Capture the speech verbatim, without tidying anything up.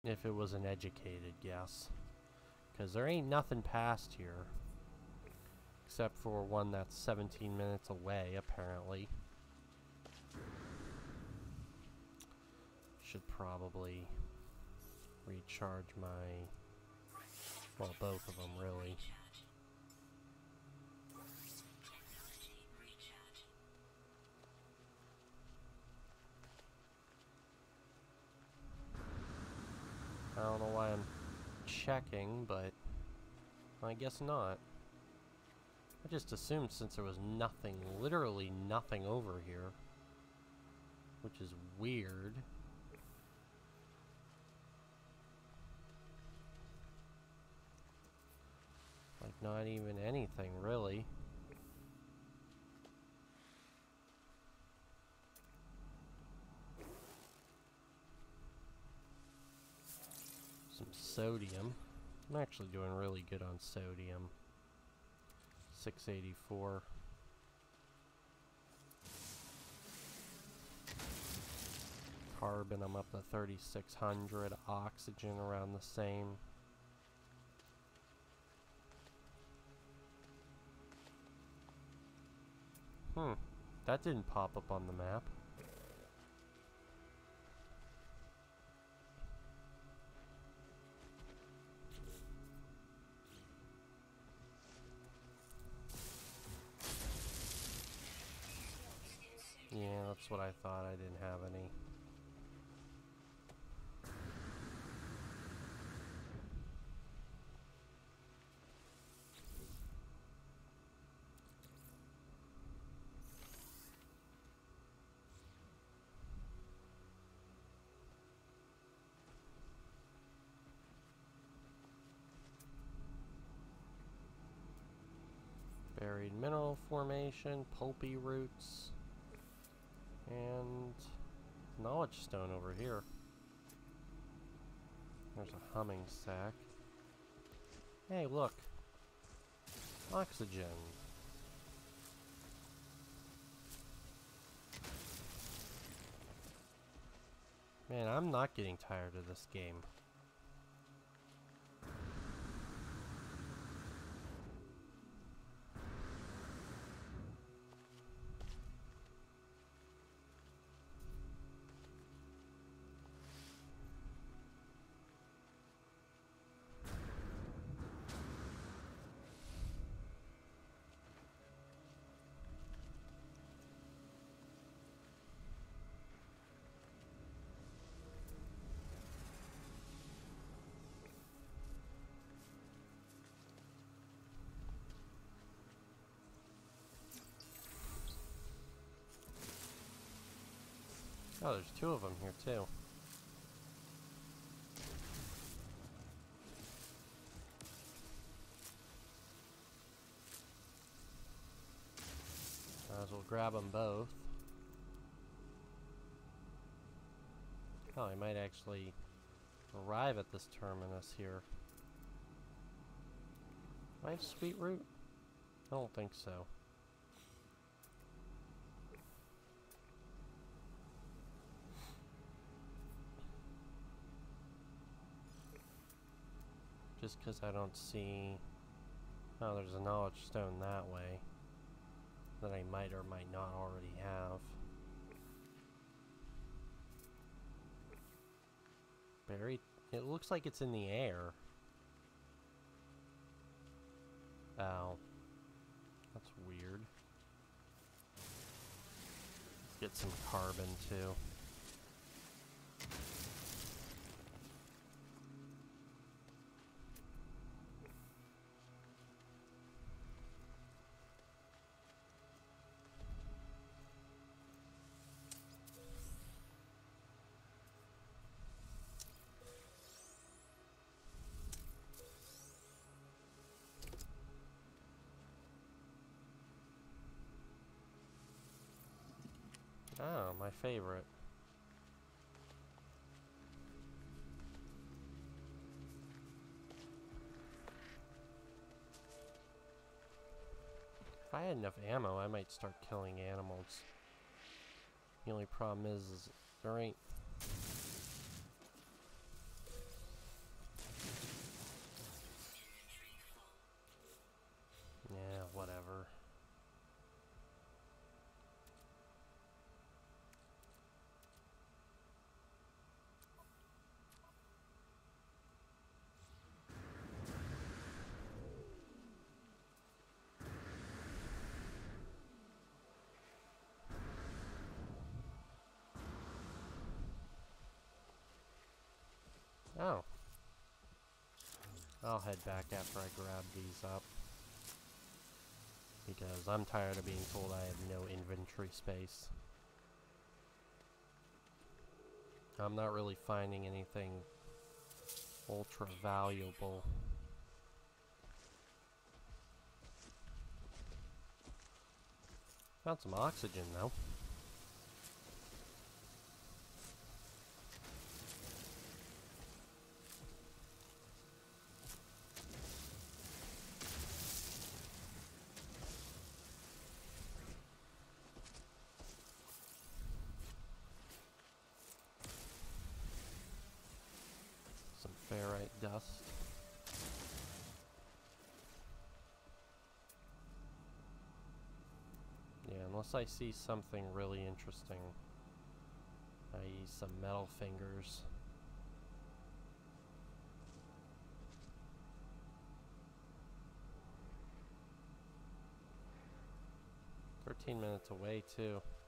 If it was an educated guess. Because there ain't nothing past here. Except for one that's seventeen minutes away, apparently. Should probably recharge my... well, both of them, really. I don't know why I'm checking, but I guess not. I just assumed since there was nothing, literally nothing over here, which is weird. Like, not even anything, really. Some sodium. I'm actually doing really good on sodium. six eighty-four. Carbon, I'm up to thirty-six hundred. Oxygen, around the same. Hmm, that didn't pop up on the map. Yeah, that's what I thought. I didn't have any. Buried mineral formation, pulpy roots, and knowledge stone over here. There's a humming sack. Hey, look. Oxygen. Man, I'm not getting tired of this game. Oh, there's two of them here, too. Might as well grab them both. Oh, I might actually arrive at this terminus here. Do I have sweet root? I don't think so. Just because I don't see... oh, there's a knowledge stone that way that I might or might not already have. Buried? It looks like it's in the air. Oh. That's weird. Get some carbon, too. Oh, my favorite. If I had enough ammo, I might start killing animals. The only problem is, is there ain't... Oh. I'll head back after I grab these up. Because I'm tired of being told I have no inventory space. I'm not really finding anything ultra valuable. Found some oxygen though. Some ferrite dust. Yeah, unless I see something really interesting. that is some metal fingers. Thirteen minutes away too.